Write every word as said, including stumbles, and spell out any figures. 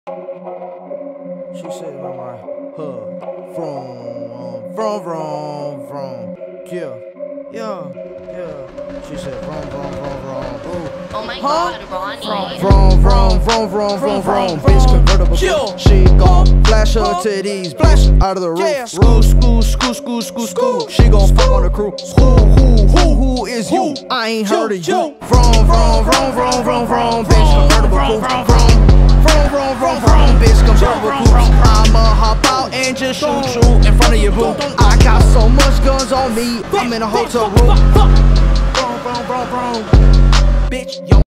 She said, "Mama, huh, from, from, from, from, yeah, yeah, yeah." She said, "From, from, from, from, ooh." Oh my Huh? god, Ronnie. From, from, from, from, from, from, bitch convertible. Chill. She gon' flash her titties, flash out of the roof. School, school, school, school, school, school. She gon' fuck on the crew. Who, who, who, who is you? I ain't heard of you. From, from, from, from, from, from, bitch convertible. From, from, from, from, from, from, bitch convertible. I'ma hop out and just shoot, shoot in front of your boo. I got so much guns on me, I'm in a hotel room. From, from, from, from, bitch, yo.